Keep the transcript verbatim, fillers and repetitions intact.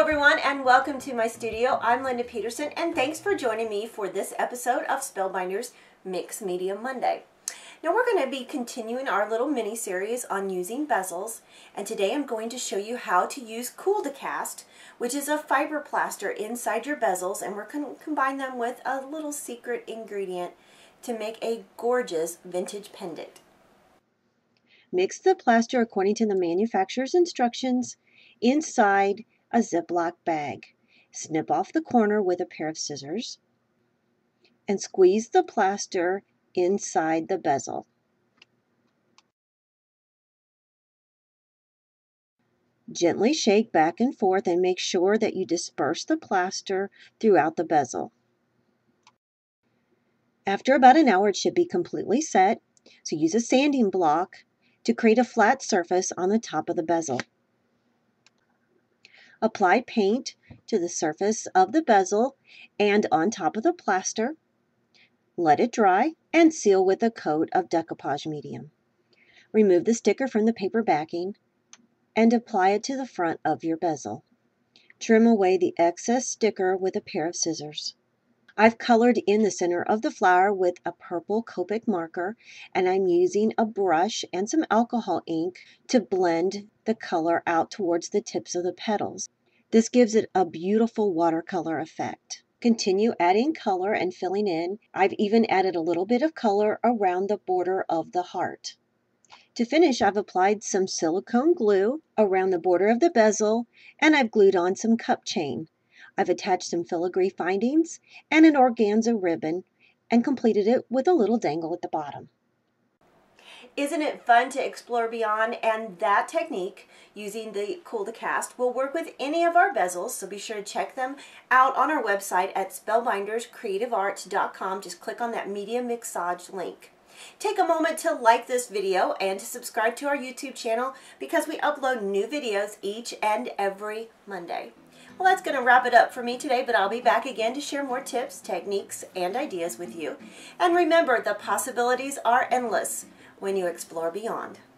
everyone, and welcome to my studio. I'm Linda Peterson, and thanks for joining me for this episode of Spellbinders Mixed Media Monday. Now we're going to be continuing our little mini series on using bezels, and today I'm going to show you how to use Cool to Cast, which is a fiber plaster inside your bezels, and we're going to combine them with a little secret ingredient to make a gorgeous vintage pendant. Mix the plaster according to the manufacturer's instructions inside a Ziploc bag. Snip off the corner with a pair of scissors and squeeze the plaster inside the bezel. Gently shake back and forth and make sure that you disperse the plaster throughout the bezel. After about an hour, it should be completely set, so use a sanding block to create a flat surface on the top of the bezel. Apply paint to the surface of the bezel and on top of the plaster. Let it dry and seal with a coat of decoupage medium. Remove the sticker from the paper backing and apply it to the front of your bezel. Trim away the excess sticker with a pair of scissors. I've colored in the center of the flower with a purple Copic marker, and I'm using a brush and some alcohol ink to blend the color out towards the tips of the petals. This gives it a beautiful watercolor effect. Continue adding color and filling in. I've even added a little bit of color around the border of the heart. To finish, I've applied some silicone glue around the border of the bezel, and I've glued on some cup chain. I've attached some filigree findings and an organza ribbon and completed it with a little dangle at the bottom. Isn't it fun to explore beyond? And that technique, using the Cool to Cast, will work with any of our bezels, so be sure to check them out on our website at spellbinders creative arts dot com. Just click on that Media Mixage link. Take a moment to like this video and to subscribe to our YouTube channel because we upload new videos each and every Monday. Well, that's going to wrap it up for me today, but I'll be back again to share more tips, techniques, and ideas with you. And remember, the possibilities are endless when you explore beyond.